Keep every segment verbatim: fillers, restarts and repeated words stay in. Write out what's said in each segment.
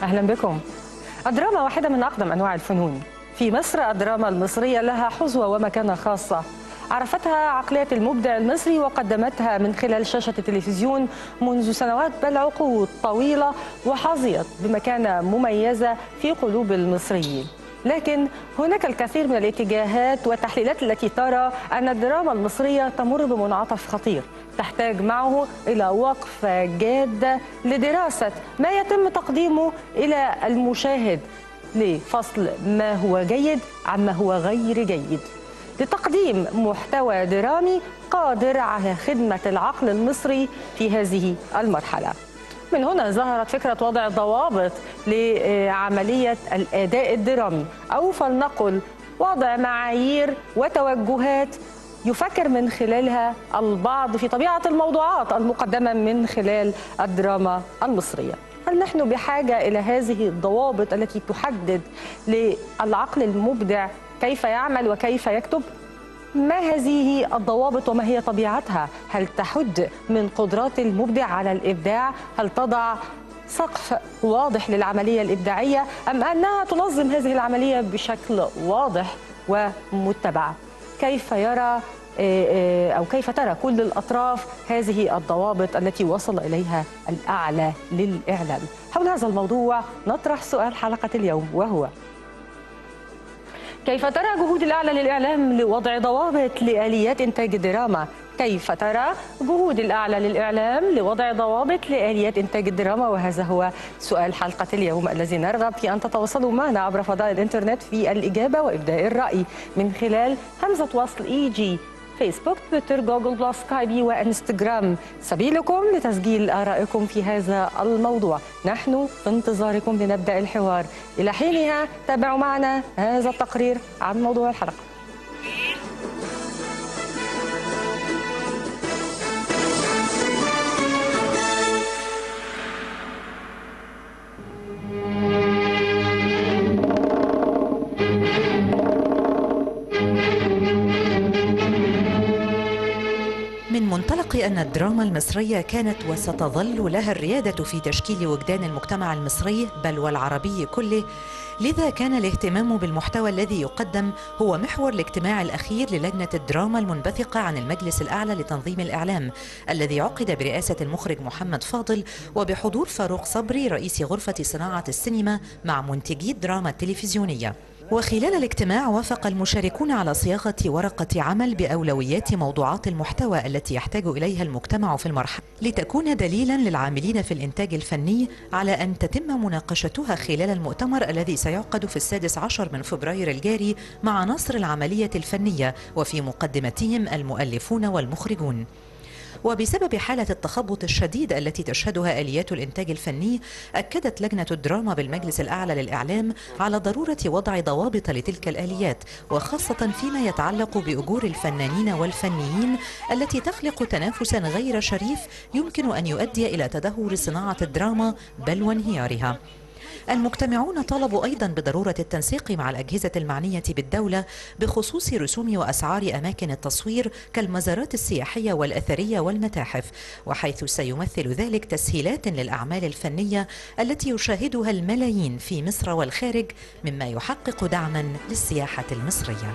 أهلا بكم. الدراما واحدة من أقدم أنواع الفنون. في مصر الدراما المصرية لها حظوة ومكانة خاصة عرفتها عقلية المبدع المصري وقدمتها من خلال شاشة التلفزيون منذ سنوات بل عقود طويلة، وحظيت بمكانة مميزة في قلوب المصريين. لكن هناك الكثير من الاتجاهات والتحليلات التي ترى أن الدراما المصرية تمر بمنعطف خطير تحتاج معه إلى وقفة جادة لدراسة ما يتم تقديمه إلى المشاهد لفصل ما هو جيد عما هو غير جيد، لتقديم محتوى درامي قادر على خدمة العقل المصري في هذه المرحلة. من هنا ظهرت فكرة وضع ضوابط لعملية الأداء الدرامي، أو فلنقل وضع معايير وتوجهات يفكر من خلالها البعض في طبيعة الموضوعات المقدمة من خلال الدراما المصرية. هل نحن بحاجة إلى هذه الضوابط التي تحدد للعقل المبدع كيف يعمل وكيف يكتب؟ ما هذه الضوابط وما هي طبيعتها؟ هل تحد من قدرات المبدع على الإبداع؟ هل تضع سقف واضح للعملية الإبداعية أم أنها تنظم هذه العملية بشكل واضح ومتبع؟ كيف يرى أو كيف ترى كل الأطراف هذه الضوابط التي وصل إليها الأعلى للإعلام؟ حول هذا الموضوع نطرح سؤال حلقة اليوم، وهو: كيف ترى جهود الأعلى للإعلام لوضع ضوابط لآليات إنتاج الدراما؟ كيف ترى جهود الأعلى للإعلام لوضع ضوابط لآليات إنتاج الدراما؟ وهذا هو سؤال حلقة اليوم الذي نرغب في أن تتواصلوا معنا عبر فضاء الإنترنت في الإجابة وإبداء الرأي من خلال همزة وصل إي جي، فيسبوك، تويتر، جوجل بلس، سكايبي وإنستغرام. سبيلكم لتسجيل آرائكم في هذا الموضوع. نحن في انتظاركم لنبدأ الحوار. إلى حينها تابعوا معنا هذا التقرير عن موضوع الحلقة. من منطلق أن الدراما المصرية كانت وستظل لها الريادة في تشكيل وجدان المجتمع المصري بل والعربي كله، لذا كان الاهتمام بالمحتوى الذي يقدم هو محور الاجتماع الأخير للجنة الدراما المنبثقة عن المجلس الأعلى لتنظيم الإعلام، الذي عقد برئاسة المخرج محمد فاضل وبحضور فاروق صبري رئيس غرفة صناعة السينما مع منتجي الدراما التلفزيونية. وخلال الاجتماع وافق المشاركون على صياغة ورقة عمل بأولويات موضوعات المحتوى التي يحتاج إليها المجتمع في المرحلة، لتكون دليلا للعاملين في الإنتاج الفني على أن تتم مناقشتها خلال المؤتمر الذي سيعقد في السادس عشر من فبراير الجاري مع عناصر العملية الفنية، وفي مقدمتهم المؤلفون والمخرجون. وبسبب حالة التخبط الشديد التي تشهدها آليات الإنتاج الفني، أكدت لجنة الدراما بالمجلس الأعلى للإعلام على ضرورة وضع ضوابط لتلك الآليات، وخاصة فيما يتعلق بأجور الفنانين والفنيين التي تخلق تنافسا غير شريف يمكن أن يؤدي إلى تدهور صناعة الدراما بل وانهيارها. المجتمعون طالبوا أيضا بضرورة التنسيق مع الأجهزة المعنية بالدولة بخصوص رسوم وأسعار أماكن التصوير كالمزارات السياحية والأثرية والمتاحف، وحيث سيمثل ذلك تسهيلات للأعمال الفنية التي يشاهدها الملايين في مصر والخارج، مما يحقق دعما للسياحة المصرية.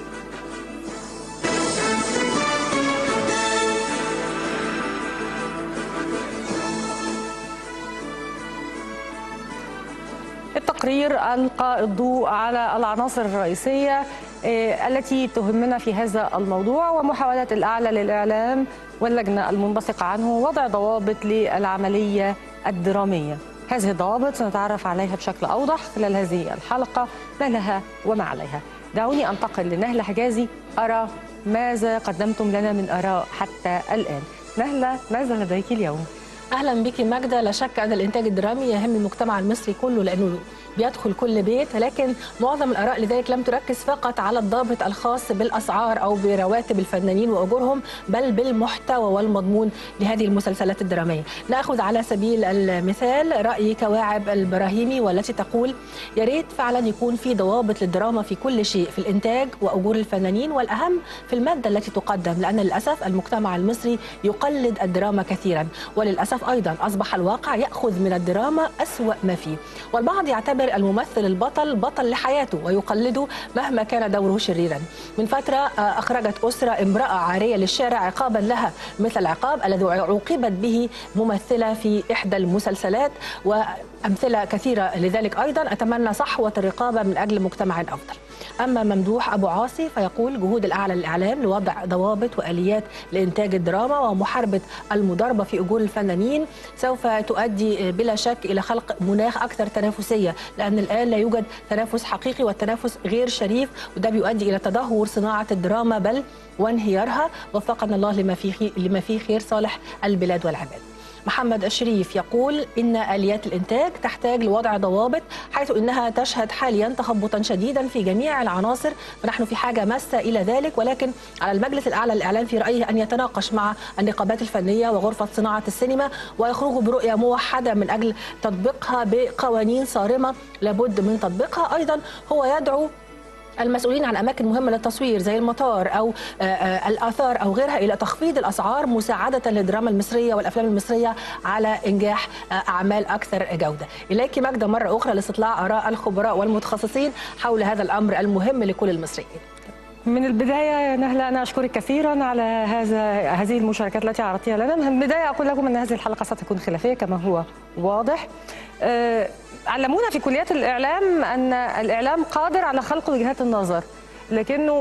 التقرير ألقى الضوء على العناصر الرئيسية التي تهمنا في هذا الموضوع، ومحاولات الأعلى للإعلام واللجنة المنبثقة عنه وضع ضوابط للعملية الدرامية. هذه الضوابط سنتعرف عليها بشكل أوضح خلال هذه الحلقة، ما لها وما عليها. دعوني أنتقل لنهلة حجازي أرى ماذا قدمتم لنا من آراء حتى الآن. نهلة، ماذا لديك اليوم؟ اهلا بك ماجده. لا شك ان الانتاج الدرامي يهم المجتمع المصري كله، لانه بيدخل كل بيت، لكن معظم الآراء لذلك لم تركز فقط على الضابط الخاص بالأسعار أو برواتب الفنانين وأجورهم، بل بالمحتوى والمضمون لهذه المسلسلات الدرامية. نأخذ على سبيل المثال رأي كواعب البراهيمي والتي تقول: يا ريت فعلا يكون في ضوابط للدراما في كل شيء، في الإنتاج وأجور الفنانين، والأهم في المادة التي تقدم، لأن للأسف المجتمع المصري يقلد الدراما كثيرا، وللأسف أيضا أصبح الواقع يأخذ من الدراما أسوأ ما فيه، والبعض يعتبر الممثل البطل بطل لحياته ويقلده مهما كان دوره شريرا. من فترة أخرجت أسرة امرأة عارية للشارع عقابا لها مثل العقاب الذي عوقبت به ممثلة في إحدى المسلسلات، وأمثلة كثيرة لذلك أيضا. أتمنى صحوة الرقابة من أجل مجتمع أفضل. أما ممدوح أبو عاصي فيقول: جهود الأعلى للإعلام لوضع ضوابط وآليات لإنتاج الدراما ومحاربة المضاربة في أجور الفنانين سوف تؤدي بلا شك إلى خلق مناخ أكثر تنافسية، لأن الآن لا يوجد تنافس حقيقي والتنافس غير شريف، وده بيؤدي إلى تدهور صناعة الدراما بل وانهيارها. وفقنا الله لما فيه لما فيه خير صالح البلاد والعباد. محمد الشريف يقول: إن آليات الإنتاج تحتاج لوضع ضوابط، حيث إنها تشهد حاليا تخبطا شديدا في جميع العناصر، فنحن في حاجة ماسة إلى ذلك، ولكن على المجلس الأعلى للإعلام في رأيه أن يتناقش مع النقابات الفنية وغرفة صناعة السينما ويخرجوا برؤية موحدة من أجل تطبيقها بقوانين صارمة لابد من تطبيقها. أيضا هو يدعو المسؤولين عن أماكن مهمة للتصوير زي المطار أو الآثار أو غيرها إلى تخفيض الأسعار مساعدة للدراما المصرية والأفلام المصرية على إنجاح أعمال أكثر جودة. إليك ماجدة مرة أخرى لاستطلاع آراء الخبراء والمتخصصين حول هذا الأمر المهم لكل المصريين. من البداية نهلة أنا أشكرك كثيرا على هذا هذه المشاركات التي عرضتها لنا. من البداية أقول لكم أن هذه الحلقة ستكون خلافية كما هو واضح. أه علمونا في كليات الإعلام أن الإعلام قادر على خلق وجهات النظر، لكنه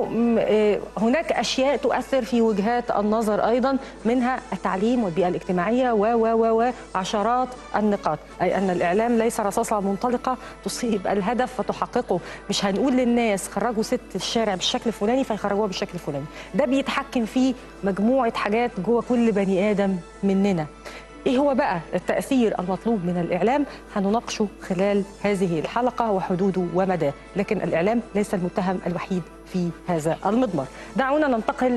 هناك أشياء تؤثر في وجهات النظر أيضا، منها التعليم والبيئة الاجتماعية و و وعشرات النقاط، أي أن الإعلام ليس رصاصة منطلقة تصيب الهدف فتحققه. مش هنقول للناس خرجوا ست الشارع بالشكل الفلاني فيخرجوها بالشكل الفلاني، ده بيتحكم فيه مجموعة حاجات جوه كل بني آدم مننا. إيه هو بقى التأثير المطلوب من الإعلام؟ هنناقشه خلال هذه الحلقة وحدوده ومداه، لكن الإعلام ليس المتهم الوحيد في هذا المضمار. دعونا ننتقل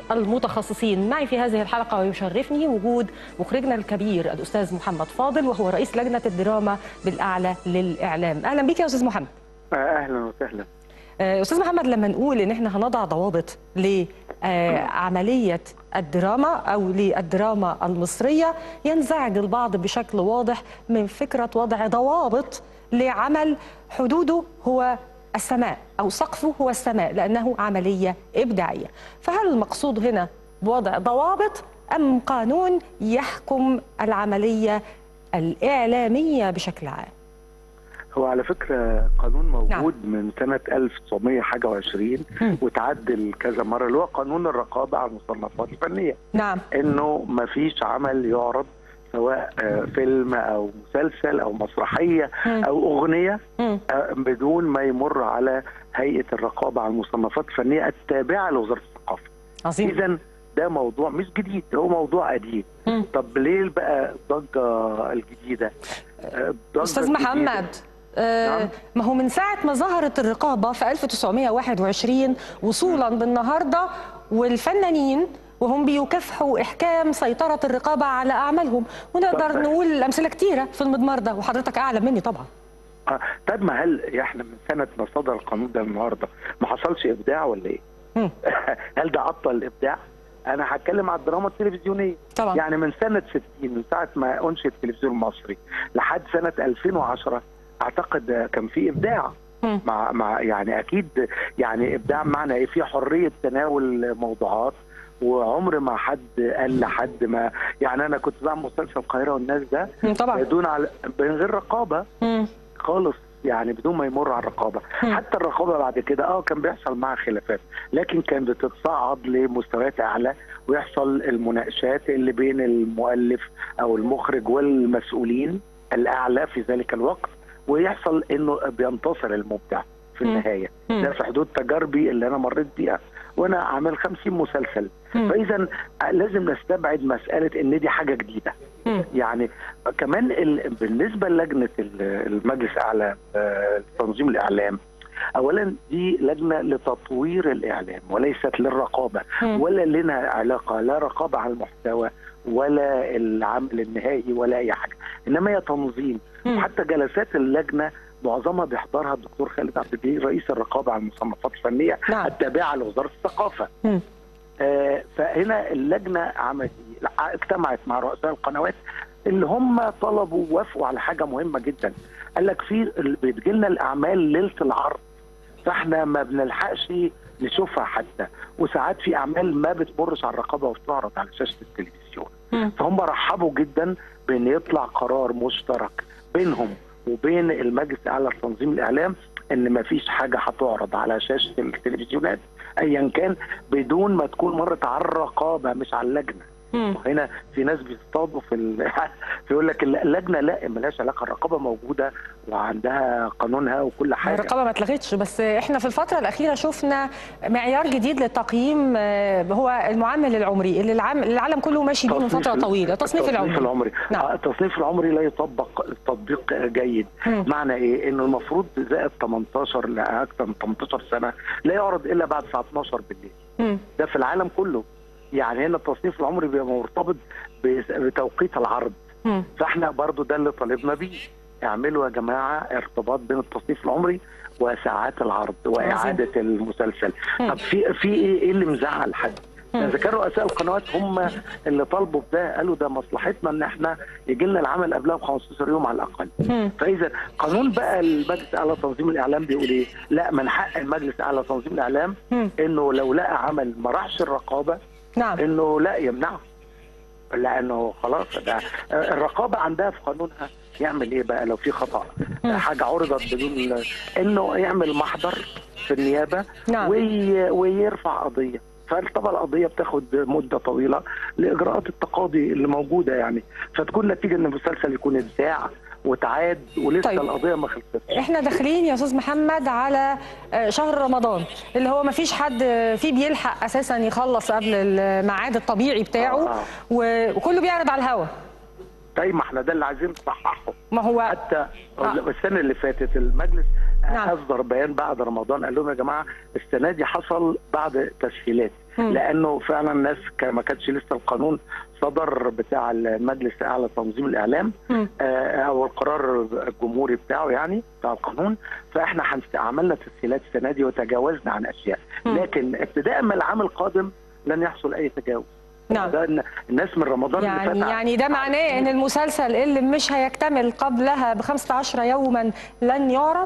للمتخصصين معي في هذه الحلقة، ويشرفني وجود مخرجنا الكبير الأستاذ محمد فاضل، وهو رئيس لجنة الدراما بالأعلى للإعلام. أهلا بك يا أستاذ محمد. أهلا وسهلا. أستاذ محمد، لما نقول إن إحنا هنضع ضوابط لعملية الدراما أو للدراما المصرية، ينزعج البعض بشكل واضح من فكرة وضع ضوابط لعمل حدوده هو السماء أو سقفه هو السماء، لأنه عملية إبداعية. فهل المقصود هنا بوضع ضوابط أم قانون يحكم العملية الإعلامية بشكل عام؟ هو على فكرة قانون موجود نعم. من سنة ألف وتسعمائة وحاجة وعشرين وتعدل كذا مرة، اللي هو قانون الرقابة على المصنفات الفنية. نعم. إنه ما فيش عمل يعرض سواء فيلم أو مسلسل أو مسرحية م. أو أغنية م. بدون ما يمر على هيئة الرقابة على المصنفات الفنية التابعة لوزارة الثقافة. عظيم. إذن ده موضوع مش جديد، هو موضوع قديم. م. طب ليه بقى الضجة الجديدة؟ أستاذ محمد، آه نعم. ما هو من ساعة ما ظهرت الرقابة في ألف وتسعمائة وواحد وعشرين وصولا بالنهاردة، والفنانين وهم بيكافحوا إحكام سيطرة الرقابة على أعمالهم، ونقدر طب نقول أمثلة كتيرة في المضمار ده، وحضرتك أعلم مني طبعا. آه طب ما هل احنا من سنة ما صدر القانون ده النهاردة ما حصلش إبداع ولا إيه؟ هل ده عطل الإبداع؟ أنا هتكلم على الدراما التلفزيونية طبعا. يعني من سنة ستين، من ساعة ما أنشئ التلفزيون المصري لحد سنة ألفين وعشرة أعتقد كان في إبداع. م. مع مع يعني أكيد يعني إبداع معنى إيه؟ في حرية تناول موضوعات، وعمر ما حد قال لحد ما يعني أنا كنت بعمل مسلسل القاهرة والناس ده طبعا بدون على من غير رقابة م. خالص، يعني بدون ما يمر على الرقابه. م. حتى الرقابه بعد كده اه كان بيحصل معها خلافات، لكن كانت بتتصاعد لمستويات اعلى ويحصل المناقشات اللي بين المؤلف او المخرج والمسؤولين الاعلى في ذلك الوقت، ويحصل انه بينتصر المبدع في النهايه. ده في حدود تجاربي اللي انا مريت بيها وانا عامل خمسين مسلسل. فاذا لازم نستبعد مساله ان دي حاجه جديده. يعني كمان ال... بالنسبه للجنه المجلس الاعلى تنظيم الاعلام، اولا دي لجنه لتطوير الاعلام وليست للرقابه، ولا لنا علاقه لا رقابه على المحتوى ولا العمل النهائي ولا اي حاجه، انما هي تنظيم. وحتى جلسات اللجنه معظمها بيحضرها الدكتور خالد عبد الجليل رئيس الرقابه على المصنفات الفنيه نعم. التابعه لوزاره الثقافه. آه فهنا اللجنه عملت اجتمعت مع رؤساء القنوات اللي هم طلبوا ووافقوا على حاجه مهمه جدا. قال لك في بتجي لنا الاعمال ليله العرض، فاحنا ما بنلحقش نشوفها حتى، وساعات في اعمال ما بتمرش على الرقابه وبتعرض على شاشه التلفزيون. م. فهم رحبوا جدا بان يطلع قرار مشترك بينهم وبين المجلس الاعلى لتنظيم الاعلام ان ما فيش حاجه هتعرض على شاشه التلفزيونات ايا كان بدون ما تكون مرت على الرقابه مش على اللجنه. هنا في ناس بيصطادوا في ال... بيقول لك اللجنه لا مالهاش علاقه، الرقابه موجوده وعندها قانونها وكل حاجه. الرقابه ما اتلغتش، بس احنا في الفتره الاخيره شفنا معيار جديد للتقييم هو المعامل العمري اللي العالم كله ماشي بيه من فتره طويله، التصنيف العمري. التصنيف العمري نعم. التصنيف العمري لا يطبق تطبيق جيد. مم. معنى ايه؟ انه المفروض زائد ثمانية عشر لاكثر من ثمانية عشر سنه لا يعرض الا بعد الساعه اثناشر بالليل. مم. ده في العالم كله. يعني هنا التصنيف العمري بيبقى مرتبط بتوقيت العرض. م. فاحنا برضو ده اللي طالبنا بيه، اعملوا يا جماعه ارتباط بين التصنيف العمري وساعات العرض واعاده المسلسل. م. طب في في ايه, إيه اللي مزعل حد؟ اذا كان رؤساء القنوات هم اللي طالبوا بده، قالوا ده مصلحتنا ان احنا يجي لنا العمل قبلها ب خمستاشر يوم على الاقل. م. فاذا قانون بقى المجلس الاعلى لتنظيم الاعلام بيقول ايه؟ لا، من حق المجلس الاعلى لتنظيم الاعلام م. انه لو لقى عمل ما راحش الرقابه نعم. انه لا يمنعه، لانه خلاص ده الرقابه عندها في قانونها يعمل ايه بقى لو في خطا م. حاجه عرضت بدون انه يعمل محضر في النيابه نعم. وي... ويرفع قضيه. فطبعا القضيه بتاخد مده طويله لاجراءات التقاضي اللي موجوده يعني، فتكون نتيجه ان المسلسل يكون اتذاع وتعاد ولسه طيب. القضيه ما خلصتش. احنا داخلين يا استاذ محمد على شهر رمضان اللي هو ما فيش حد فيه بيلحق اساسا يخلص قبل الميعاد الطبيعي بتاعه. آه. وكله بيعرض على الهوا. طيب ما احنا ده اللي عايزين نصححه. ما هو حتى آه. السنه اللي فاتت المجلس نعم. اصدر بيان بعد رمضان قال لهم يا جماعه السنه دي حصل بعض تسهيلات، لانه فعلا الناس ما كانتش لسه القانون صدر بتاع المجلس الاعلى لتنظيم الاعلام آه او القرار الجمهوري بتاعه يعني بتاع القانون، فاحنا عملنا تسهيلات السنه دي وتجاوزنا عن اشياء، لكن ابتداء من العام القادم لن يحصل اي تجاوز. نعم. ده الناس من رمضان يعني اللي فات يعني ده معناه ان المسلسل اللي مش هيكتمل قبلها ب خمسة عشر يوما لن يعرض؟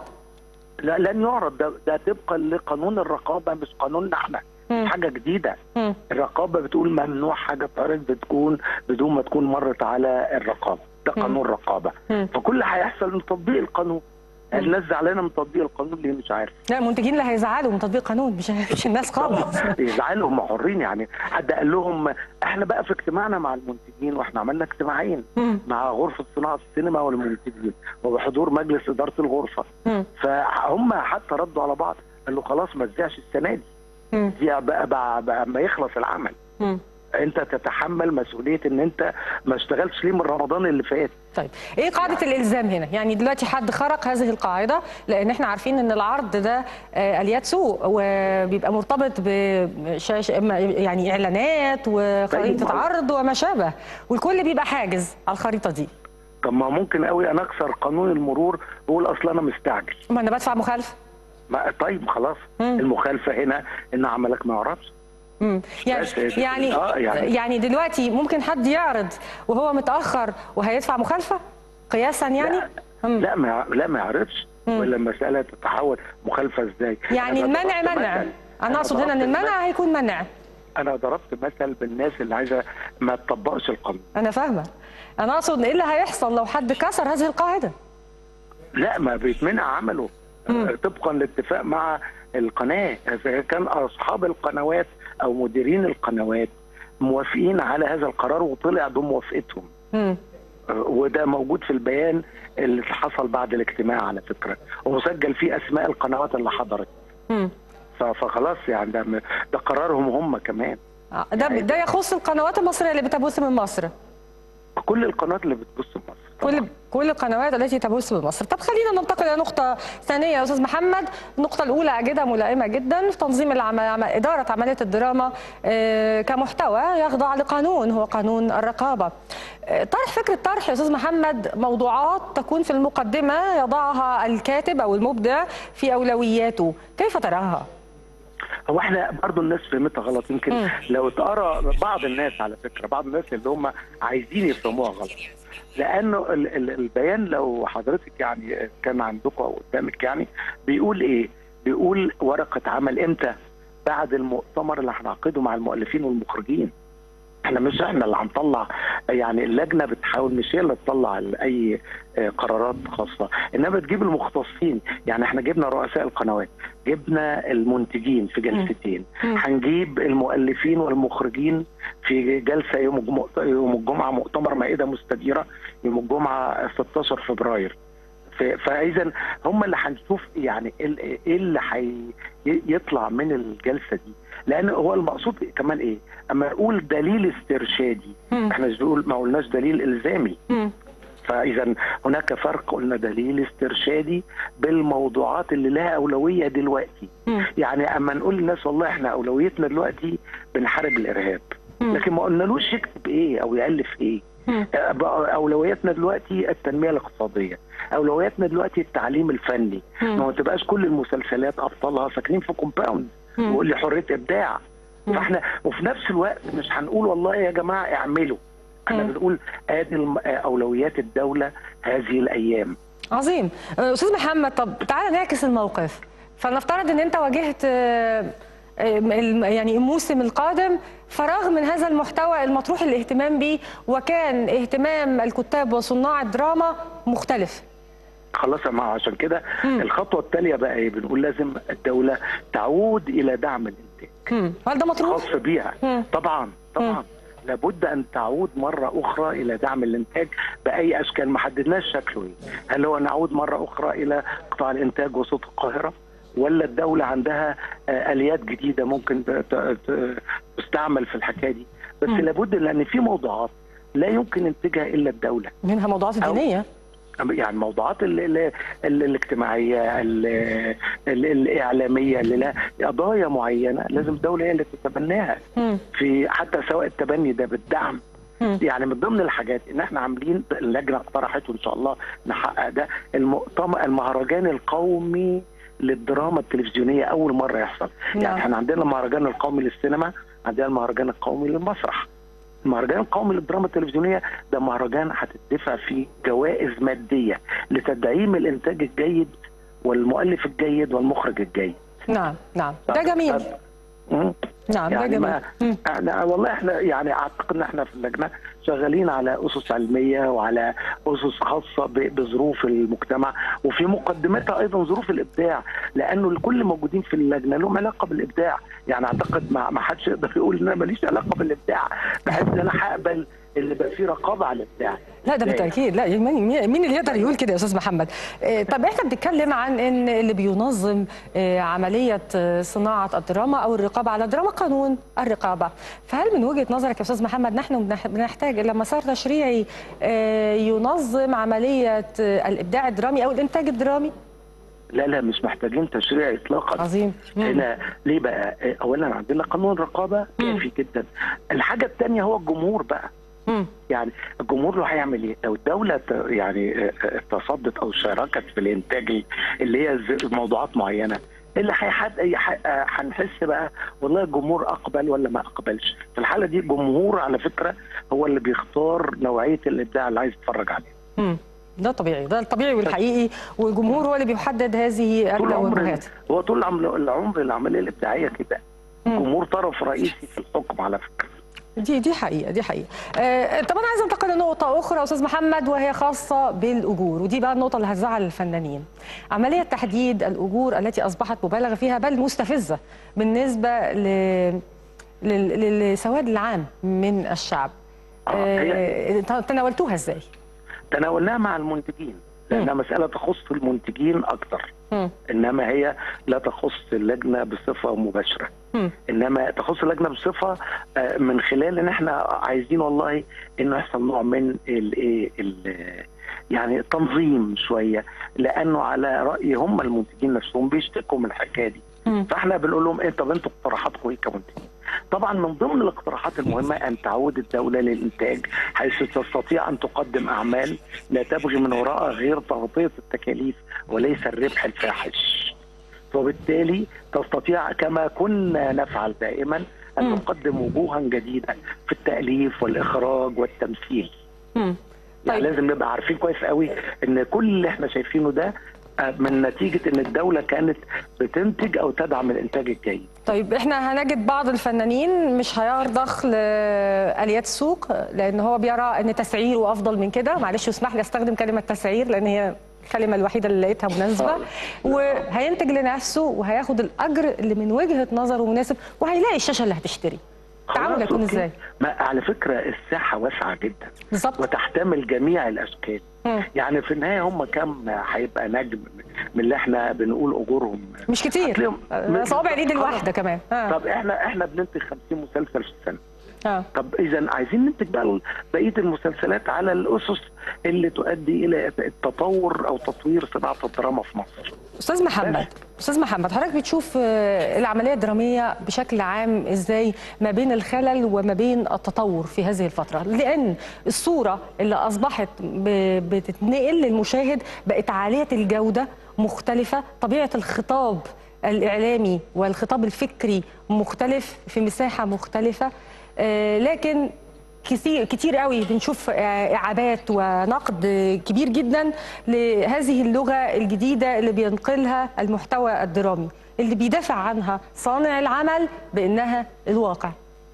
لا لن يعرض، ده, ده طبقا لقانون الرقابه مش قانوننا احنا. مم. حاجه جديده. مم. الرقابه بتقول ممنوع حاجه تعرض بتكون بدون ما تكون مرت على الرقابه، ده قانون رقابه. مم. فكل اللي هيحصل من تطبيق القانون. الناس زعلانه من تطبيق القانون ليه مش عارف. لا المنتجين اللي هيزعلوا من تطبيق القانون مش مش الناس خالص. يزعلوا هم حرين يعني. حد قال لهم احنا بقى في اجتماعنا مع المنتجين واحنا عملنا اجتماعين مم. مع غرفه صناعه السينما والمنتجين وبحضور مجلس اداره الغرفه. مم. فهم حتى ردوا على بعض قالوا خلاص ما تذيعش السنه دي. مم. دي بقى, بقى, بقى ما يخلص العمل. مم. انت تتحمل مسؤوليه ان انت ما اشتغلتش ليه من رمضان اللي فات. طيب ايه قاعده يعني الالزام هنا؟ يعني دلوقتي حد خرق هذه القاعده، لان احنا عارفين ان العرض ده اليات سوق وبيبقى مرتبط بشاشه يعني اعلانات وخريطه عرض وما شابه، والكل بيبقى حاجز على الخريطه دي. طب ما ممكن قوي انا اكسر قانون المرور واقول اصل انا مستعجل. ما انا بدفع مخالفه. ما طيب خلاص. مم. المخالفه هنا ان عملك ما يعرفش. امم يعني يعني, آه يعني يعني دلوقتي ممكن حد يعرض وهو متاخر وهيدفع مخالفه قياسا يعني؟ لا لا ما لا ما يعرضش، ولا المساله تتحول مخالفه ازاي؟ يعني المنع منع. انا اقصد هنا ان المنع هيكون منع. انا ضربت مثل بالناس اللي عايزه ما تطبقش القانون. انا فاهمه. انا اقصد ايه اللي هيحصل لو حد كسر هذه القاعده؟ لا ما بيتمنع عمله مم. طبقا لاتفاق مع القناه، اذا كان اصحاب القنوات او مديرين القنوات موافقين على هذا القرار وطلع بموافقتهم. امم وده موجود في البيان اللي حصل بعد الاجتماع على فكره، ومسجل فيه اسماء القنوات اللي حضرت. مم. فخلاص يعني ده, ده قرارهم هم كمان. ده يعني ده يخص القنوات المصريه اللي بتبث من مصر. كل القنوات اللي بتبث من مصر طبعا. كل كل القنوات التي تبث من مصر. طب خلينا ننتقل الى نقطه ثانيه يا استاذ محمد. النقطه الاولى اجدها ملائمه جدا في تنظيم العمل... اداره عمليه الدراما كمحتوى يخضع لقانون، هو قانون الرقابه. طرح فكره طرح يا استاذ محمد موضوعات تكون في المقدمه يضعها الكاتب او المبدع في اولوياته، كيف تراها؟ هو احنا برضه الناس فهمتها غلط. يمكن م. لو تقرا بعض الناس على فكره، بعض الناس اللي هم عايزين يفهموها غلط، لانه البيان لو حضرتك يعني كان عندكم او قدامك يعني بيقول ايه؟ بيقول ورقه عمل امتى؟ بعد المؤتمر اللي هنعقده مع المؤلفين والمخرجين. احنا مش احنا اللي هنطلع، يعني اللجنه بتحاول مش هي اللي تطلع اي قرارات خاصه، انما تجيب المختصين. يعني احنا جبنا رؤساء القنوات، جبنا المنتجين في جلستين، هنجيب المؤلفين والمخرجين في جلسه يوم يوم الجمعه، مؤتمر مائده مستديره يوم الجمعه ستاشر فبراير. فاذا هم اللي هنشوف يعني ايه اللي هيطلع من الجلسه دي، لان هو المقصود كمان ايه؟ اما نقول دليل استرشادي، احنا مش بنقول، ما قلناش دليل الزامي. م. فاذا هناك فرق، قلنا دليل استرشادي بالموضوعات اللي لها اولويه دلوقتي. م. يعني اما نقول للناس والله احنا اولويتنا دلوقتي بنحارب الارهاب، م. لكن ما قلنالوش يكتب ايه او يالف ايه. م. اولوياتنا دلوقتي التنميه الاقتصاديه، اولوياتنا دلوقتي التعليم الفني. ما تبقاش كل المسلسلات ابطالها ساكنين في كومباوند ويقول لي حريه ابداع. مم. فاحنا وفي نفس الوقت مش هنقول والله يا جماعه اعملوا، احنا بنقول ادي اولويات الدوله هذه الايام. عظيم. استاذ محمد، طب تعالى نعكس الموقف. فلنفترض ان انت واجهت يعني الموسم القادم فراغ من هذا المحتوى المطروح الاهتمام به، وكان اهتمام الكتاب وصناع الدراما مختلف. خلاص، مع عشان كده الخطوه التاليه بقى ايه؟ بنقول لازم الدوله تعود الى دعم الانتاج. هل ده مطروح؟ خاص بيها. مم. طبعا طبعا مم. لابد ان تعود مره اخرى الى دعم الانتاج باي اشكال، ما حددناش شكله ايه. هل هو نعود مره اخرى الى قطاع الانتاج وصوت القاهره، ولا الدوله عندها اليات جديده ممكن تستعمل في الحكايه دي؟ بس مم. لابد، لان في موضوعات لا يمكن ينتجها الا الدوله، منها موضوعات الدينيه، يعني الموضوعات ال ال ال الاجتماعيه ال ال الاعلاميه اللي لها قضايا معينه لازم الدوله هي اللي تتبناها. في حتى سواء التبني ده بالدعم. م. يعني من ضمن الحاجات ان احنا عاملين، اللجنه اقترحت وان شاء الله نحقق ده، المؤتمر المهرجان القومي للدراما التلفزيونيه، اول مره يحصل. نعم. يعني احنا عندنا المهرجان القومي للسينما، عندنا المهرجان القومي للمسرح. المهرجان القومي للدراما التلفزيونيه ده مهرجان هتدفع فيه جوائز ماديه لتدعيم الانتاج الجيد والمؤلف الجيد والمخرج الجيد. نعم نعم، ده جميل. نعم، ده يعني جميل. احنا والله احنا يعني اعتقد ان احنا في اللجنه شغالين على اسس علميه وعلى اسس خاصه بظروف المجتمع، وفي مقدمتها ايضا ظروف الابداع، لانه الكل موجودين في اللجنه لهم علاقه بالابداع. يعني اعتقد ما ما حدش يقدر يقول ان انا ماليش علاقه بالابداع، بحيث ان انا هقبل اللي بقى فيه رقابه على الابداع. لا ده بالتاكيد، لا مين اللي يقدر يقول كده يا استاذ محمد؟ طب احنا بنتكلم عن ان اللي بينظم عمليه صناعه الدراما او الرقابه على الدراما قانون الرقابه، فهل من وجهه نظرك يا استاذ محمد نحن بنحتاج الى مسار تشريعي ينظم عمليه الابداع الدرامي او الانتاج الدرامي؟ لا لا، مش محتاجين تشريع اطلاقا. عظيم. هنا ليه بقى؟ اولا عندنا قانون رقابه كافي جدا. الحاجه الثانيه هو الجمهور بقى. مم. يعني الجمهور له هيعمل ايه؟ لو الدوله يعني تصدت او شاركت في الانتاج اللي هي موضوعات معينه، اللي هنحس بقى والله الجمهور اقبل ولا ما اقبلش. في الحاله دي الجمهور على فكره هو اللي بيختار نوعيه الابداع اللي عايز يتفرج عليه. امم ده طبيعي، ده الطبيعي والحقيقي، والجمهور هو اللي بيحدد هذه التوجهات. هو طول العمر العمليه الابداعيه كده، الجمهور طرف رئيسي في الحكم على فكره. دي دي حقيقه دي حقيقه. آه طب انا عايزه انتقل لنقطه اخرى يا استاذ محمد، وهي خاصه بالاجور، ودي بقى النقطه اللي هتزعل الفنانين. عمليه تحديد الاجور التي اصبحت مبالغ فيها بل مستفزه بالنسبه ل للسواد العام من الشعب. آه تناولتوها ازاي؟ تناولناها مع المنتجين لانها مساله تخص المنتجين اكثر، انما هي لا تخص اللجنه بصفه مباشره، م. انما تخص اللجنه بصفه من خلال ان احنا عايزين والله انه يحصل نوع من الايه يعني التنظيم شويه، لانه على راي هم المنتجين نفسهم بيشتكوا من الحكايه دي. م. فاحنا بنقول لهم ايه طب انتوا اقتراحاتكم ايه كمنتجين؟ طبعا من ضمن الاقتراحات المهمه ان تعود الدوله للانتاج حيث تستطيع ان تقدم اعمال لا تبغي من وراءها غير تغطيه التكاليف وليس الربح الفاحش. وبالتالي تستطيع كما كنا نفعل دائما ان م. نقدم وجوها جديده في التاليف والاخراج والتمثيل. م. طيب. يعني لازم نبقى عارفين كويس قوي ان كل اللي احنا شايفينه ده من نتيجة ان الدولة كانت بتنتج او تدعم الانتاج الجيد. طيب احنا هنجد بعض الفنانين مش هيرضخ لآليات السوق لان هو بيرى ان تسعيره افضل من كده، معلش اسمح لي استخدم كلمة تسعير لان هي الكلمة الوحيدة اللي لقيتها مناسبة، وهينتج لنفسه وهياخد الاجر اللي من وجهة نظره مناسب وهيلاقي الشاشة اللي هتشتري. التعامل هيكون ازاي؟ على فكرة الساحة واسعة جدا بالظبط وتحتمل جميع الاشكال. مم. يعني في النهايه هم كم هيبقى نجم من اللي احنا بنقول اجورهم مش كتير، صوابع الايد الواحده كمان. آه. طب احنا احنا بننتج خمسين مسلسل في السنه. آه. طب اذا عايزين ننتج بقى بقيه المسلسلات على الاسس اللي تؤدي الى التطور او تطوير صناعه الدراما في مصر. استاذ محمد استاذ محمد حضرتك بتشوف العمليه الدراميه بشكل عام ازاي ما بين الخلل وما بين التطور في هذه الفتره؟ لان الصوره اللي اصبحت بتتنقل للمشاهد بقت عاليه الجوده، مختلفه، طبيعه الخطاب الاعلامي والخطاب الفكري مختلف في مساحه مختلفه، لكن كثير كتير قوي بنشوف اعابات ونقد كبير جدا لهذه اللغه الجديده اللي بينقلها المحتوى الدرامي اللي بيدافع عنها صانع العمل بانها الواقع.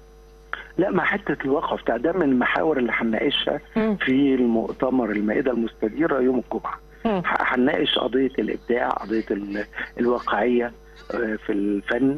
لا ما حته الواقع بتاع ده من المحاور اللي هنناقشها في المؤتمر المائده المستديره يوم الجمعه. هنناقش قضيه الابداع، قضيه الواقعيه في الفن،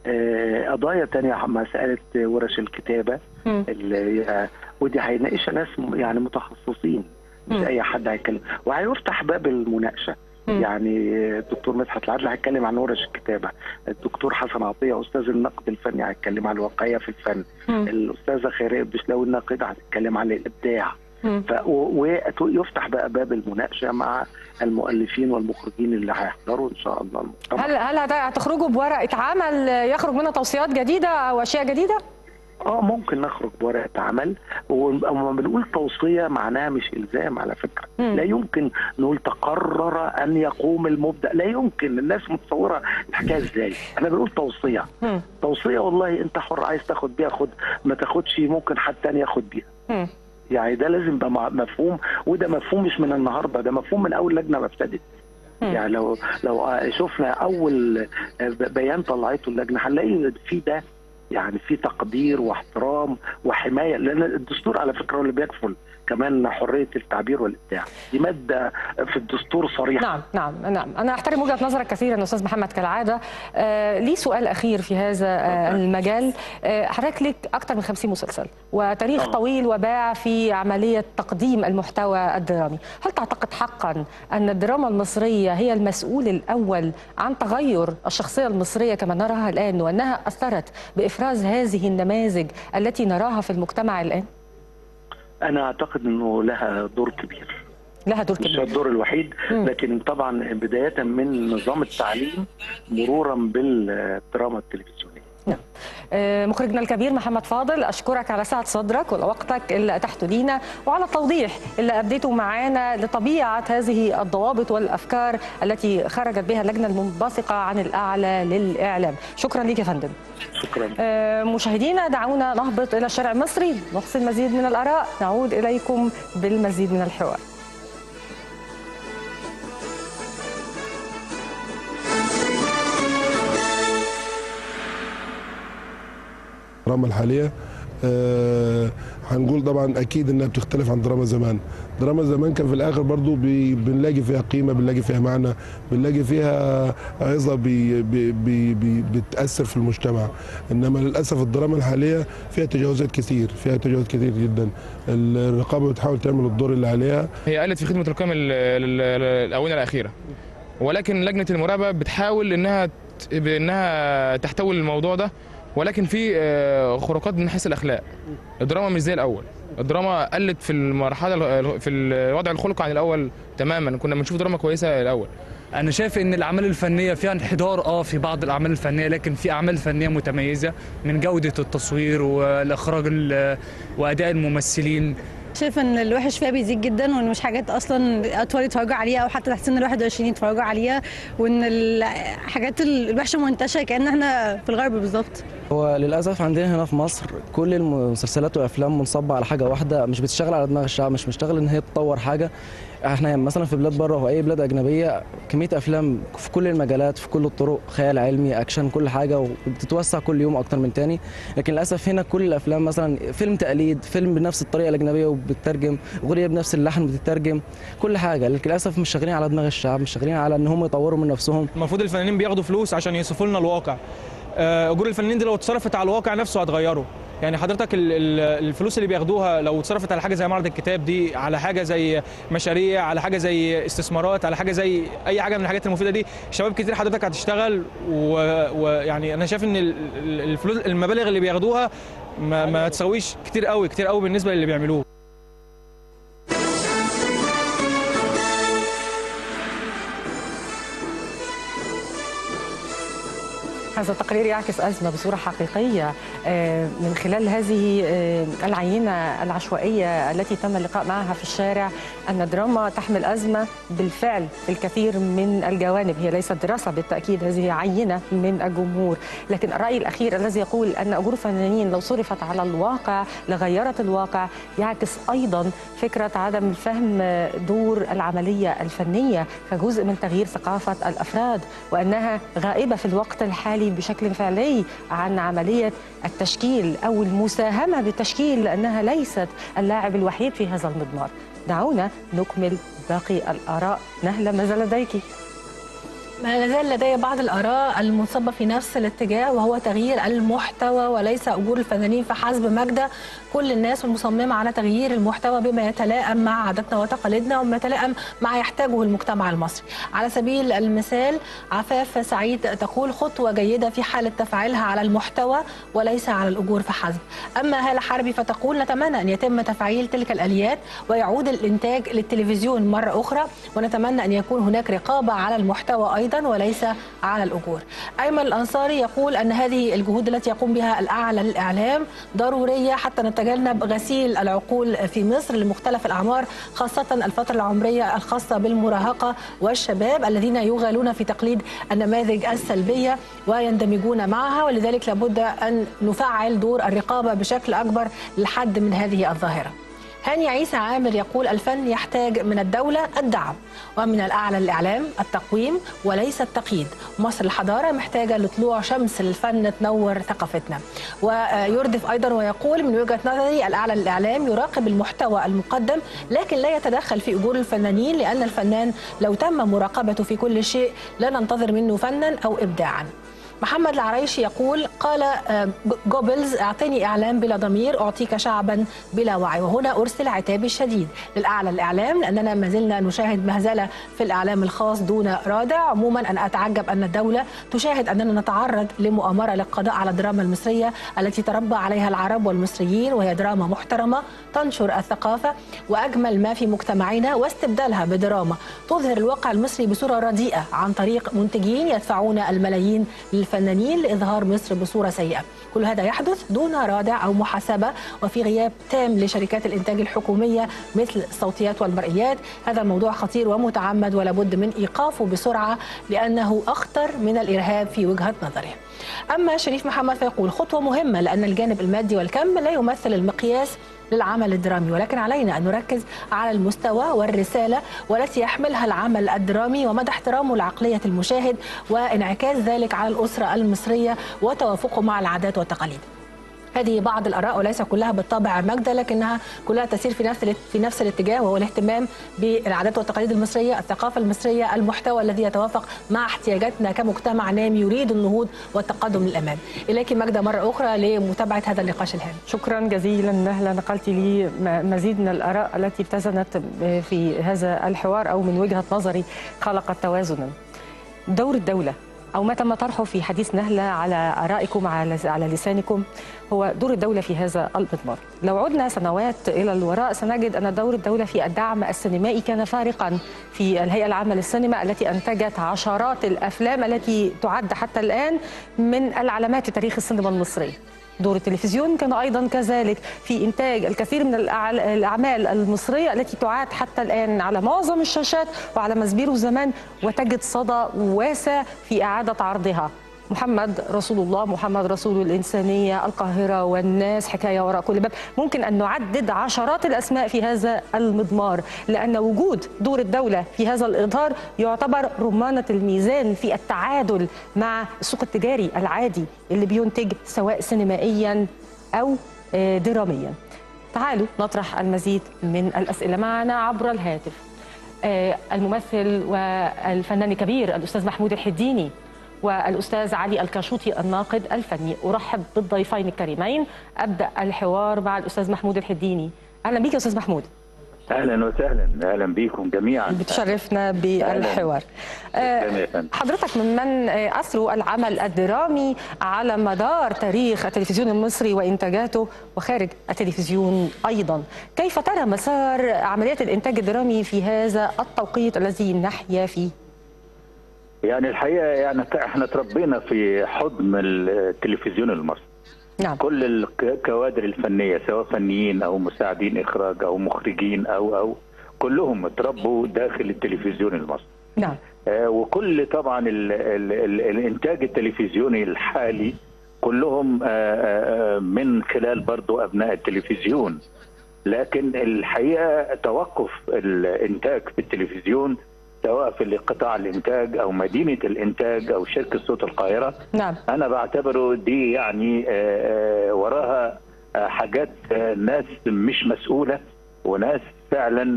قضايا تانية مسألة ورش الكتابة اللي ودي هيناقشها ناس يعني متخصصين مش م. أي حد هيتكلم، وهيفتح باب المناقشة. م. يعني الدكتور مدحت العدل هيتكلم عن ورش الكتابة، الدكتور حسن عطية أستاذ النقد الفني هيتكلم عن الواقعية في الفن، م. الأستاذة خيرية البشلاوي الناقدة هتتكلم عن الإبداع. ويفتح بقى باب المناقشه مع المؤلفين والمخرجين اللي هيحضروا ان شاء الله المؤتمر. هل هل هتخرجوا بورقه عمل يخرج منها توصيات جديده او اشياء جديده؟ اه ممكن نخرج بورقه عمل، وما بنقول توصيه معناها مش الزام على فكره. مم. لا يمكن نقول تقرر ان يقوم المبدع، لا يمكن. الناس متصوره الحكايه ازاي؟ احنا بنقول توصيه. مم. توصيه والله انت حر، عايز تاخد بيها خد، ما تاخدش ممكن حد تاني ياخد بيها. مم. يعني ده لازم يبقى مفهوم، وده مفهوم مش من النهارده، ده مفهوم من اول لجنه ما ابتدت. يعني لو لو شفنا اول بيان طلعته اللجنه هنلاقي في ده يعني في تقدير واحترام وحمايه، لان الدستور على فكره هو اللي بيكفل كمان حريه التعبير والابداع، دي ماده في الدستور صريحه. نعم نعم نعم، انا احترم وجهه نظرك كثيرا استاذ محمد كالعاده. آه لي سؤال اخير في هذا آه المجال. آه حضرتك لك اكثر من خمسين مسلسل وتاريخ أوه. طويل وباع في عمليه تقديم المحتوى الدرامي، هل تعتقد حقا ان الدراما المصريه هي المسؤول الاول عن تغير الشخصيه المصريه كما نراها الان، وانها اثرت بافراز هذه النماذج التي نراها في المجتمع الان؟ أنا أعتقد أنه لها دور كبير. لها دور كبير. مش الدور الوحيد، لكن طبعا بداية من نظام التعليم مرورا بالدراما التلفزيونية. نعم. مخرجنا الكبير محمد فاضل، أشكرك على سعة صدرك ووقتك اللي أتحته لينا وعلى التوضيح اللي أبديته معانا لطبيعة هذه الضوابط والأفكار التي خرجت بها اللجنة المنبثقة عن الأعلى للإعلام. شكرا لك يا فندم. شكرا. مشاهدينا دعونا نهبط إلى الشارع المصري، نحصي المزيد من الآراء، نعود إليكم بالمزيد من الحوار. الدراما الحاليه آه هنقول طبعا اكيد انها بتختلف عن دراما زمان. دراما زمان كان في الاخر برضو بي بنلاقي فيها قيمه، بنلاقي فيها معنى، بنلاقي فيها عظه بي بي بي بي بتاثر في المجتمع. انما للاسف الدراما الحاليه فيها تجاوزات كثير، فيها تجاوزات كثير جدا. الرقابه بتحاول تعمل الدور اللي عليها. هي قالت في خدمه القيم الاونه الاخيره، ولكن لجنه المراقبه بتحاول انها بانها تحتوي الموضوع ده، ولكن في خروقات من حيث الاخلاق. الدراما مش زي الاول، الدراما قلت في المرحله في الوضع الخلقي عن الاول تماما. كنا بنشوف دراما كويسه الاول. انا شايف ان الاعمال الفنيه فيها انحدار اه في بعض الاعمال الفنيه، لكن في اعمال فنيه متميزه من جوده التصوير والاخراج واداء الممثلين. شايف ان الوحش فيها بيزيد جدا، وان مش حاجات اصلا اطفال يتفرجوا عليها او حتى تحت سن ال واحد وعشرين يتفرجوا عليها، وان الحاجات الوحشه منتشره كأن احنا في الغرب بالظبط. هو للاسف عندنا هنا في مصر كل المسلسلات والافلام منصبه على حاجه واحده، مش بتشتغل على دماغ الشعب، مش بتشتغل ان هي تطور حاجه. احنا مثلا في بلاد بره واي بلاد اجنبيه كميه افلام في كل المجالات، في كل الطرق، خيال علمي، اكشن، كل حاجه، وبتتوسع كل يوم اكتر من تاني. لكن للاسف هنا كل الافلام مثلا فيلم تقليد، فيلم بنفس الطريقه الاجنبيه وبتترجم، اغنيه بنفس اللحن بتترجم، كل حاجه. لكن للاسف مش شغالين على دماغ الشعب، مش شغالين على ان هم يطوروا من نفسهم. المفروض الفنانين بياخدوا فلوس عشان يوصفوا لنا الواقع. اجور الفنانين دي لو اتصرفت على الواقع نفسه هتغيره. يعني حضرتك الفلوس اللي بياخدوها لو اتصرفت على حاجه زي معرض الكتاب دي، على حاجه زي مشاريع، على حاجه زي استثمارات، على حاجه زي اي حاجه من الحاجات المفيده دي، شباب كتير حضرتك هتشتغل. ويعني انا شايف ان الفلوس المبالغ اللي بياخدوها ما, ما تساويش كتير قوي كتير قوي بالنسبه للي بيعملوه. هذا التقرير يعكس أزمة بصورة حقيقية من خلال هذه العينة العشوائية التي تم اللقاء معها في الشارع. أن الدراما تحمل أزمة بالفعل في الكثير من الجوانب. هي ليست دراسة بالتأكيد، هذه عينة من الجمهور. لكن الرأي الأخير الذي يقول أن أجور الفنانين لو صرفت على الواقع لغيرت الواقع يعكس أيضا فكرة عدم الفهم دور العملية الفنية كجزء من تغيير ثقافة الأفراد، وأنها غائبة في الوقت الحالي بشكل فعلي عن عملية التشكيل أو المساهمة بالتشكيل، لأنها ليست اللاعب الوحيد في هذا المضمار. دعونا نكمل باقي الآراء. نهلة، ماذا لديك؟ ما زال لدي بعض الآراء المنصبة في نفس الاتجاه، وهو تغيير المحتوى وليس أجور الفنانين فحسب. ماجدة، كل الناس المصممة على تغيير المحتوى بما يتلائم مع عاداتنا وتقاليدنا وما يتلائم مع يحتاجه المجتمع المصري. على سبيل المثال عفاف سعيد تقول خطوة جيدة في حالة تفعيلها على المحتوى وليس على الأجور فحسب. أما هالة حربي فتقول نتمنى أن يتم تفعيل تلك الآليات ويعود الإنتاج للتلفزيون مرة أخرى، ونتمنى أن يكون هناك رقابة على المحتوى أيضا وليس على الأجور. أيمن الأنصاري يقول أن هذه الجهود التي يقوم بها الأعلى للإعلام ضرورية حتى نتجنب غسيل العقول في مصر لمختلف الأعمار، خاصة الفترة العمرية الخاصة بالمراهقة والشباب الذين يغالون في تقليد النماذج السلبية ويندمجون معها، ولذلك لابد أن نفعل دور الرقابة بشكل أكبر للحد من هذه الظاهرة. هاني عيسى عامر يقول الفن يحتاج من الدولة الدعم، ومن الأعلى الإعلام التقويم وليس التقييد. مصر الحضارة محتاجة لطلوع شمس للفن تنور ثقافتنا. ويردف أيضا ويقول من وجهة نظري الأعلى للإعلام يراقب المحتوى المقدم لكن لا يتدخل في أجور الفنانين، لأن الفنان لو تم مراقبته في كل شيء لا ننتظر منه فنا أو إبداعا. محمد العريشي يقول قال جوبلز اعطني اعلام بلا ضمير اعطيك شعبا بلا وعي، وهنا ارسل عتابي الشديد للاعلى الاعلام لاننا ما زلنا نشاهد مهزله في الاعلام الخاص دون رادع. عموما انا اتعجب ان الدوله تشاهد اننا نتعرض لمؤامره للقضاء على الدراما المصريه التي تربى عليها العرب والمصريين، وهي دراما محترمه تنشر الثقافه واجمل ما في مجتمعنا، واستبدالها بدراما تظهر الواقع المصري بصوره رديئه عن طريق منتجين يدفعون الملايين للفنانين لإظهار مصر بصورة سيئة. كل هذا يحدث دون رادع أو محاسبة وفي غياب تام لشركات الإنتاج الحكومية مثل الصوتيات والمرئيات. هذا الموضوع خطير ومتعمد ولا بد من إيقافه بسرعة لأنه أخطر من الإرهاب في وجهة نظره. أما شريف محمد فيقول خطوة مهمة لأن الجانب المادي والكم لا يمثل المقياس للعمل الدرامي، ولكن علينا أن نركز على المستوى والرسالة والتي يحملها العمل الدرامي ومدى احترامه لعقلية المشاهد وانعكاس ذلك على الأسرة المصرية وتوافقه مع العادات والتقاليد. هذه بعض الآراء وليس كلها بالطبع مجدة، لكنها كلها تسير في نفس في نفس الاتجاه، وهو الاهتمام بالعادات والتقاليد المصرية، الثقافة المصرية، المحتوى الذي يتوافق مع احتياجاتنا كمجتمع نامي يريد النهوض والتقدم للأمام. إليك مجدة مرة أخرى لمتابعة هذا النقاش الهام. شكرا جزيلا نهلة، نقلت لي مزيد من الآراء التي ابتزنت في هذا الحوار أو من وجهة نظري خلقت توازنا. دور الدولة أو ما تم طرحه في حديث نهلة على آرائكم على لسانكم هو دور الدولة في هذا المضمار. لو عدنا سنوات إلى الوراء سنجد أن دور الدولة في الدعم السينمائي كان فارقا في الهيئة العامة للسينما التي أنتجت عشرات الأفلام التي تعد حتى الآن من العلامات في تاريخ السينما المصرية. دور التلفزيون كان أيضا كذلك في إنتاج الكثير من الأعمال المصرية التي تعاد حتى الآن على معظم الشاشات وعلى مسبير الزمان وتجد صدى واسع في إعادة عرضها. محمد رسول الله، محمد رسول الإنسانية، القاهرة والناس، حكاية وراء كل باب، ممكن أن نعدد عشرات الأسماء في هذا المضمار، لأن وجود دور الدولة في هذا الإطار يعتبر رمانة الميزان في التعادل مع السوق التجاري العادي اللي بينتج سواء سينمائيا أو دراميا. تعالوا نطرح المزيد من الأسئلة. معنا عبر الهاتف الممثل والفنان الكبير الأستاذ محمود الحديني والأستاذ علي الكاشوطي الناقد الفني. أرحب بالضيفين الكريمين. أبدأ الحوار مع الأستاذ محمود الحديني. أهلا بك يا أستاذ محمود. اهلا وسهلا، اهلا بكم جميعا. بتشرفنا بالحوار. حضرتك ممن اثروا العمل الدرامي على مدار تاريخ التلفزيون المصري وانتاجاته وخارج التلفزيون ايضا، كيف ترى مسار عمليه الانتاج الدرامي في هذا التوقيت الذي نحيا فيه؟ يعني الحقيقه يعني احنا تربينا في حضن التلفزيون المصري. نعم. كل الكوادر الفنيه سواء فنيين او مساعدين اخراج او مخرجين او او كلهم اتربوا داخل التلفزيون المصري. نعم. آه وكل طبعا ال ال ال الانتاج التلفزيوني الحالي كلهم آه آه من خلال برضو ابناء التلفزيون، لكن الحقيقه توقف الانتاج في التلفزيون سواء في قطاع الانتاج او مدينه الانتاج او شركه صوت القاهره. نعم. انا بعتبره دي يعني وراها حاجات ناس مش مسؤوله وناس فعلا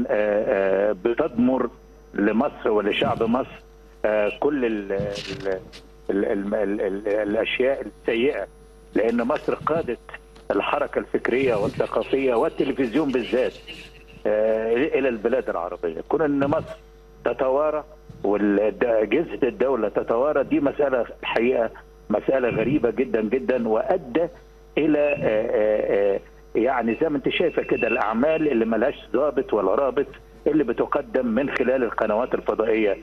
بتدمر لمصر ولشعب مصر كل ال ال ال ال ال ال الاشياء السيئه، لان مصر قادت الحركه الفكريه والثقافيه والتلفزيون بالذات الى البلاد العربيه. كون ان مصر تتوارى واجهزه الدوله تتوارى دي مساله الحقيقه مساله غريبه جدا جدا، وادى الى يعني زي ما انت شايفه كده الاعمال اللي ملهاش ضابط ولا رابط اللي بتقدم من خلال القنوات الفضائيه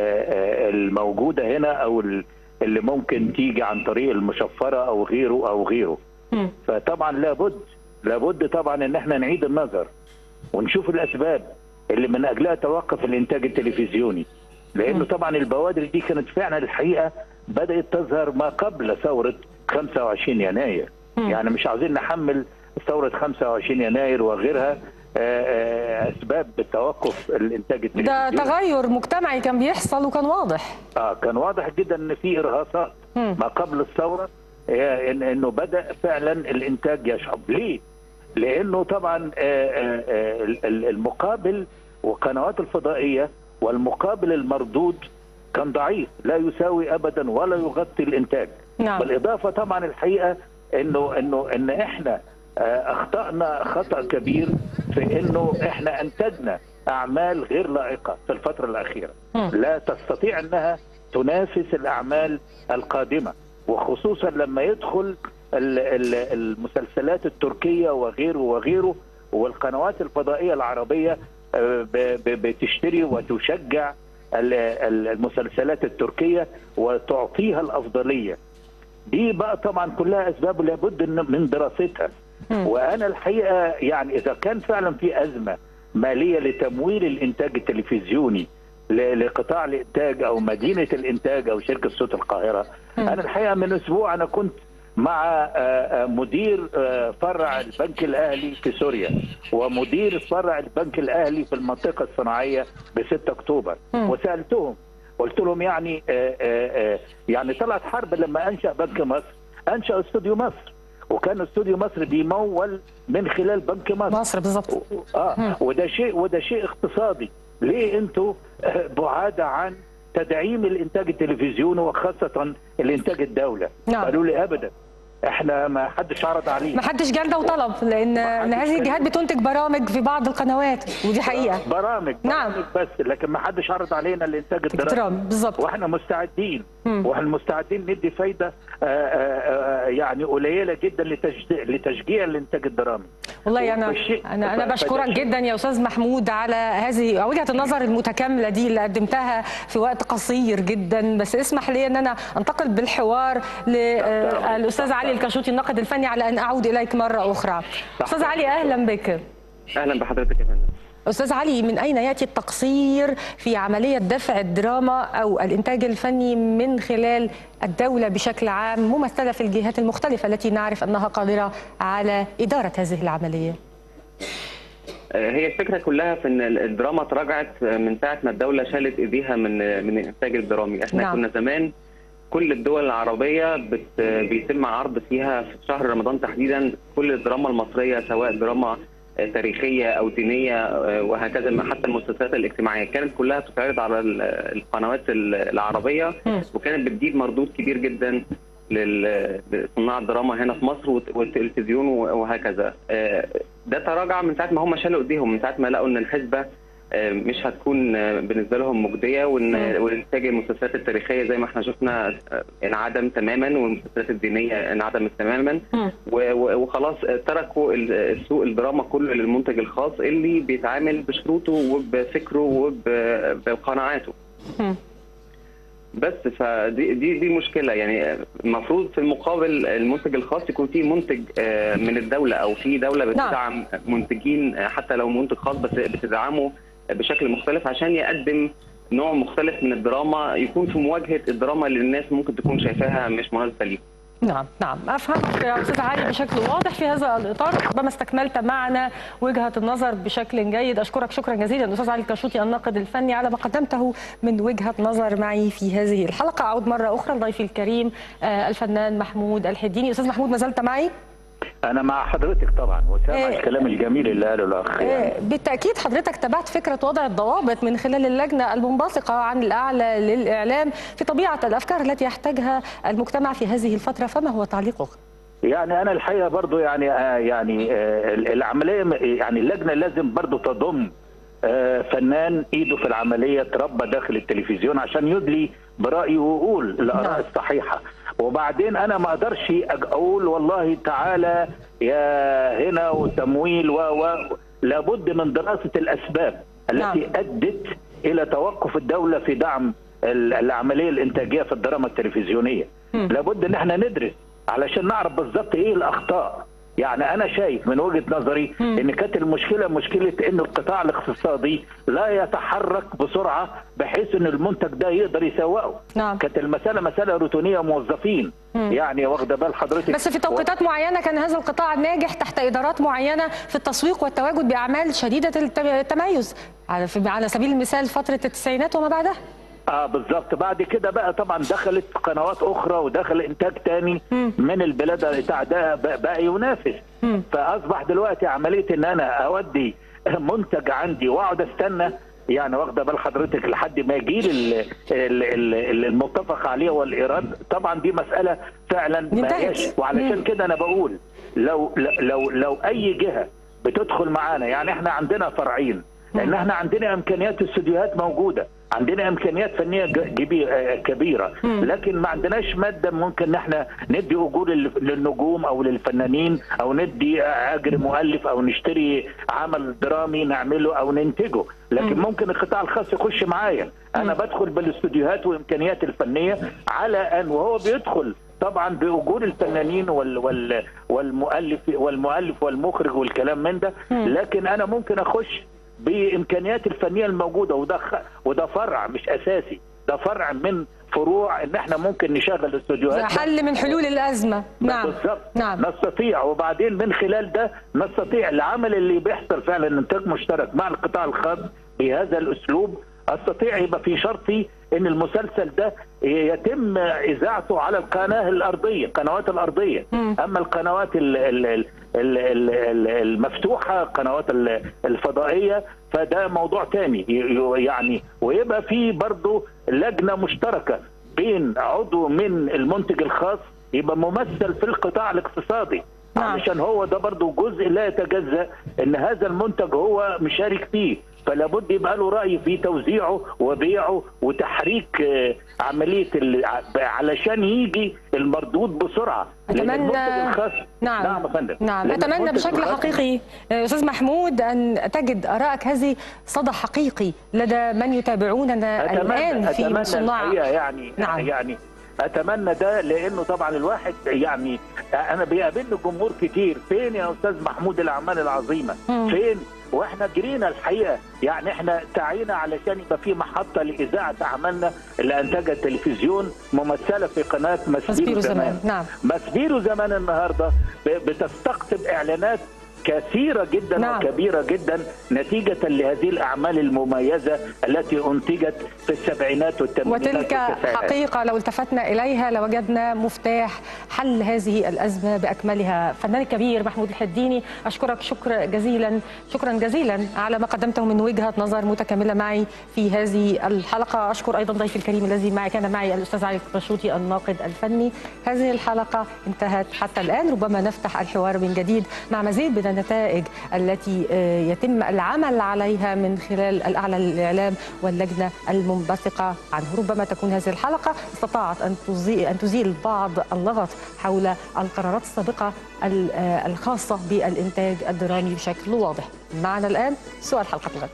الموجوده هنا او اللي ممكن تيجي عن طريق المشفره او غيره او غيره. فطبعا لابد لابد طبعا ان احنا نعيد النظر ونشوف الاسباب اللي من اجلها توقف الانتاج التلفزيوني، لانه طبعا البوادر دي كانت فعلا الحقيقه بدات تظهر ما قبل ثوره خمسة وعشرين يناير. يعني مش عاوزين نحمل ثوره خمسة وعشرين يناير وغيرها اسباب توقف الانتاج التلفزيوني. ده تغير مجتمعي كان بيحصل وكان واضح. اه كان واضح جدا ان في ارهاصات ما قبل الثوره، إن انه بدا فعلا الانتاج يشعب. ليه؟ لانه طبعا المقابل والقنوات الفضائيه والمقابل المردود كان ضعيف لا يساوي ابدا ولا يغطي الانتاج. نعم. بالاضافه طبعا الحقيقه انه انه ان احنا اخطانا خطا كبير في انه احنا انتجنا اعمال غير لائقه في الفتره الاخيره. م. لا تستطيع انها تنافس الاعمال القادمه، وخصوصا لما يدخل المسلسلات التركيه وغيره وغيره، والقنوات الفضائيه العربيه بتشتري وتشجع المسلسلات التركيه وتعطيها الافضليه. دي بقى طبعا كلها اسباب لابد من دراستها. وانا الحقيقه يعني اذا كان فعلا في ازمه ماليه لتمويل الانتاج التلفزيوني لقطاع الانتاج او مدينه الانتاج او شركه صوت القاهره، انا الحقيقه من اسبوع انا كنت مع مدير فرع البنك الاهلي في سوريا ومدير فرع البنك الاهلي في المنطقه الصناعيه ب ستة اكتوبر، وسالتهم قلت لهم يعني يعني طلعت حرب لما انشا بنك مصر انشا استوديو مصر، وكان استوديو مصر بيمول من خلال بنك مصر مصر بالظبط. اه وده شيء وده شيء اقتصادي. ليه انتوا بعاد عن تدعيم الانتاج التلفزيوني وخاصه الانتاج الدوله؟ نعم. قالوا لي ابدا، احنا ما حدش عرض علينا، ما حدش جالنا وطلب، لان ان هذه الجهات بتنتج برامج في بعض القنوات ودي حقيقه. برامج نعم برامج بس، لكن ما حدش عرض علينا الانتاج الدرامي بالظبط. واحنا مستعدين مم. واحنا مستعدين ندي فايده آآ آآ يعني قليله جدا لتشجيع لتشجيع الانتاج الدرامي. والله انا انا انا بشكرك جدا يا استاذ محمود على هذه وجهه النظر المتكامله دي اللي قدمتها في وقت قصير جدا. بس اسمح لي ان انا انتقل بالحوار للاستاذ علي الكاشوطي الناقد الفني على ان اعود اليك مره اخرى. استاذ علي اهلا بك. اهلا بحضرتك يا فندم. استاذ علي، من اين ياتي التقصير في عمليه دفع الدراما او الانتاج الفني من خلال الدوله بشكل عام ممثله في الجهات المختلفه التي نعرف انها قادره على اداره هذه العمليه؟ هي الفكره كلها في ان الدراما تراجعت من ساعه ما الدوله شالت ايديها من من الانتاج الدرامي. احنا نعم. كنا زمان كل الدول العربيه بت بيتم عرض فيها في شهر رمضان تحديدا كل الدراما المصريه، سواء دراما تاريخيه او دينيه وهكذا، حتى المسلسلات الاجتماعيه كانت كلها تتعرض على القنوات العربيه، وكانت بتجيب مردود كبير جدا لصناع الدراما هنا في مصر والتلفزيون وهكذا. ده تراجع من ساعه ما هم شالوا ايديهم، من ساعه ما لقوا ان الحسبه مش هتكون بالنسبه لهم مجديه، وانتاج المسلسلات التاريخيه زي ما احنا شفنا انعدم تماما، والمسلسلات الدينيه انعدمت تماما، وخلاص تركوا السوق الدراما كله للمنتج الخاص اللي بيتعامل بشروطه وبفكره وبقناعاته. بس فدي دي دي مشكله. يعني المفروض في المقابل المنتج الخاص يكون فيه منتج من الدوله، او في دوله بتدعم منتجين حتى لو منتج خاص، بس بتدعمه بشكل مختلف عشان يقدم نوع مختلف من الدراما يكون في مواجهه الدراما اللي الناس ممكن تكون شايفاها مش مناسبه ليهم. نعم نعم أفهمك يا أستاذ علي بشكل واضح في هذا الإطار. ربما استكملت معنا وجهة النظر بشكل جيد. أشكرك شكرا جزيلا أستاذ علي الكاشوطي الناقد الفني على ما قدمته من وجهة نظر معي في هذه الحلقة. أعود مرة أخرى لضيفي الكريم الفنان محمود الحديني. أستاذ محمود ما زلت معي؟ أنا مع حضرتك طبعا، وسامع إيه الكلام الجميل اللي قاله الأخ. إيه بالتأكيد حضرتك تبعت فكرة وضع الضوابط من خلال اللجنة المنبثقة عن الأعلى للإعلام في طبيعة الأفكار التي يحتاجها المجتمع في هذه الفترة، فما هو تعليقك؟ يعني أنا الحقيقة برضو يعني آه يعني آه العملية يعني اللجنة لازم برضو تضم آه فنان إيده في العملية تربى داخل التلفزيون عشان يدلي برأيه ويقول الآراء الصحيحة. وبعدين انا ما اقدرش اقول والله تعالى يا هنا وتمويل و و لابد من دراسه الاسباب التي نعم. ادت الى توقف الدوله في دعم العمليه الانتاجيه في الدراما التلفزيونيه. م. لابد ان احنا ندرس علشان نعرف بالظبط ايه الاخطاء. يعني انا شايف من وجهه نظري م. ان كانت المشكله مشكله ان القطاع الاقتصادي لا يتحرك بسرعه بحيث ان المنتج ده يقدر يسوقه. نعم. كانت المساله مساله روتينيه موظفين. م. يعني واخده بال حضرتك، بس في توقيتات و... معينه كان هذا القطاع ناجح تحت ادارات معينه في التسويق والتواجد باعمال شديده التميز، على على سبيل المثال فتره التسعينات وما بعدها. اه بالظبط. بعد كده بقى طبعا دخلت قنوات اخرى ودخل انتاج تاني م. من البلاد بتاع ده بقى ينافس. م. فاصبح دلوقتي عمليه ان انا اودي منتج عندي واقعد استنى، يعني واخده بال حضرتك لحد ما يجي المتفق عليه والايراد. طبعا دي مساله فعلا ما هيش، وعلشان كده انا بقول لو لو لو اي جهه بتدخل معانا، يعني احنا عندنا فرعين، لان احنا عندنا امكانيات استوديوهات موجوده، عندنا امكانيات فنيه كبيره، لكن ما عندناش ماده ممكن ان احنا ندي اجور للنجوم او للفنانين، او ندي اجر مؤلف، او نشتري عمل درامي نعمله او ننتجه. لكن ممكن القطاع الخاص يخش معايا. انا بدخل بالاستوديوهات وامكانيات الفنيه على ان وهو بيدخل طبعا باجور الفنانين وال وال والمؤلف والمؤلف والمخرج والكلام من ده، لكن انا ممكن اخش بامكانيات الفنيه الموجوده، وده وده فرع مش اساسي، ده فرع من فروع ان احنا ممكن نشغل استوديوهات، حل من حلول الازمه. نعم بالظبط. نعم. نستطيع، وبعدين من خلال ده نستطيع العمل اللي بيحصل فعلا انتاج مشترك مع القطاع الخاص بهذا الاسلوب استطيع يبقى في شرطي ان المسلسل ده يتم اذاعته على القناه الارضيه، القنوات الارضيه. م. اما القنوات ال ال ال ال المفتوحه، القنوات الفضائيه، فده موضوع تاني يعني. ويبقى في برضه لجنه مشتركه بين عضو من المنتج الخاص يبقى ممثل في القطاع الاقتصادي، علشان هو ده برضه جزء لا يتجزأ ان هذا المنتج هو مشارك فيه، فلا بد يبقى له راي في توزيعه وبيعه وتحريك عمليه علشان يجي المردود بسرعه. اتمنى الخاص نعم نعم فندم نعم اتمنى بشكل حقيقي استاذ محمود ان تجد ارائك هذه صدى حقيقي لدى من يتابعوننا الان في صناع يعني نعم. يعني اتمنى ده، لانه طبعا الواحد يعني انا بيقابلني جمهور كتير، فين يا استاذ محمود الاعمال العظيمه؟ م. فين؟ واحنا جرينا الحقيقه، يعني احنا سعينا علشان يبقى في محطه لاذاعه اعمالنا اللي انتجها التلفزيون ممثله في قناه مسبيرو زمان. نعم مسبيرو زمان النهارده بتستقطب اعلانات كثيرة جدا نعم. وكبيرة جدا نتيجة لهذه الأعمال المميزة التي أنتجت في السبعينات والثمانينات وتلك حقيقة لو التفتنا إليها لوجدنا مفتاح حل هذه الأزمة بأكملها. فنان الكبير محمود الحديني، أشكرك شكرا جزيلا شكرا جزيلا على ما قدمته من وجهة نظر متكاملة معي في هذه الحلقة. أشكر أيضا ضيفي الكريم الذي معي كان معي الأستاذ علي البشوطي الناقد الفني. هذه الحلقة انتهت حتى الآن، ربما نفتح الحوار من جديد مع مزيد من النتائج التي يتم العمل عليها من خلال الأعلى للإعلام واللجنة المنبثقة عنه. ربما تكون هذه الحلقة استطاعت أن تزيل, أن تزيل بعض اللغط حول القرارات السابقة الخاصة بالإنتاج الدرامي بشكل واضح. معنا الآن سؤال حلقة الغد: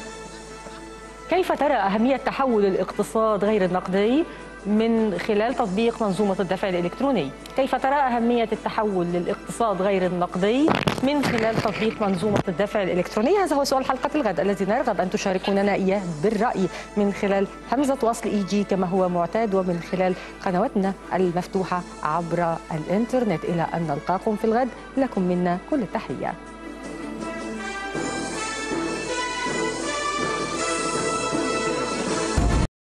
كيف ترى أهمية تحول الاقتصاد غير النقدي من خلال تطبيق منظومة الدفع الإلكتروني؟ كيف ترى أهمية التحول للاقتصاد غير النقدي من خلال تطبيق منظومة الدفع الإلكتروني؟ هذا هو سؤال حلقة الغد الذي نرغب أن تشاركوننا إياه بالرأي من خلال همزة وصل إي جي كما هو معتاد، ومن خلال قنواتنا المفتوحة عبر الإنترنت. إلى أن نلقاكم في الغد، لكم منا كل التحية.